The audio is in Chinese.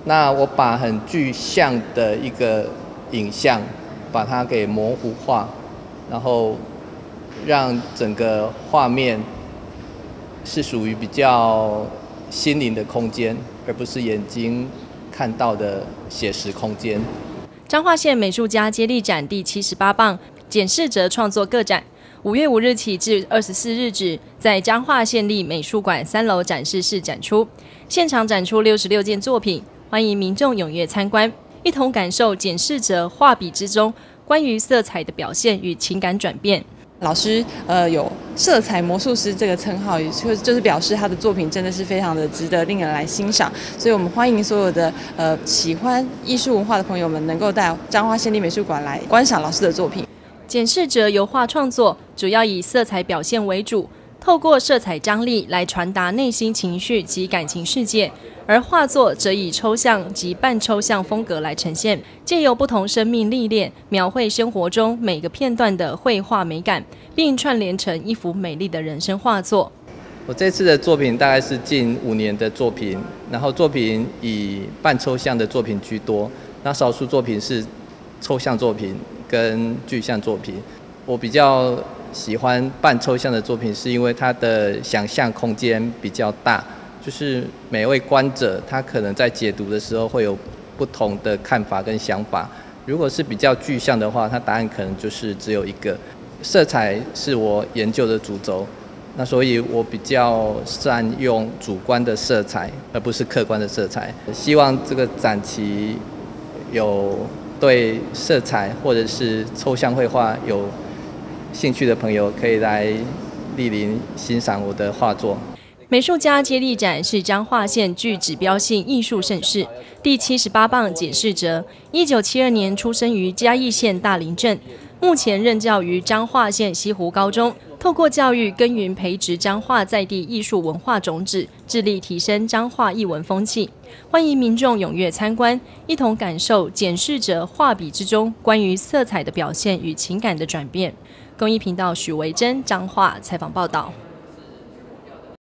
那我把很具象的一个影像，把它给模糊化，然后让整个画面是属于比较心灵的空间，而不是眼睛看到的写实空间。 彰化县美术家接力展第78棒简世哲创作个展，5月5日起至24日止，在彰化县立美术馆3楼展示室展出，现场展出66件作品，欢迎民众踊跃参观，一同感受简世哲画笔之中关于色彩的表现与情感转变。 老师有色彩魔术师这个称号，就是表示他的作品真的是非常的值得令人来欣赏，所以我们欢迎所有的喜欢艺术文化的朋友们能够到彰化县立美术馆来观赏老师的作品。 简世哲油画创作主要以色彩表现为主，透过色彩张力来传达内心情绪及感情世界，而画作则以抽象及半抽象风格来呈现，借由不同生命历练，描绘生活中每个片段的绘画美感，并串联成一幅美丽的人生画作。 我这次的作品大概是近5年的作品，然后作品以半抽象的作品居多，那少数作品是抽象作品跟具象作品。我比较喜欢半抽象的作品，是因为它的想象空间比较大，就是每位观者他可能在解读的时候会有不同的看法跟想法。如果是比较具象的话，它答案可能就是只有一个。色彩是我研究的主轴，那所以我比较善用主观的色彩，而不是客观的色彩。希望这个展期有对色彩或者是抽象绘画有兴趣的朋友，可以来莅临欣赏我的画作。 美术家接力展是彰化县具指标性艺术盛事。第78棒简世哲，1972年出生于嘉义县大林镇，目前任教于彰化县西湖高中。透过教育耕耘培植彰化在地艺术文化种子，致力提升彰化艺文风气。欢迎民众踊跃参观，一同感受简世哲画笔之中关于色彩的表现与情感的转变。公益频道许维珍彰化采访报道。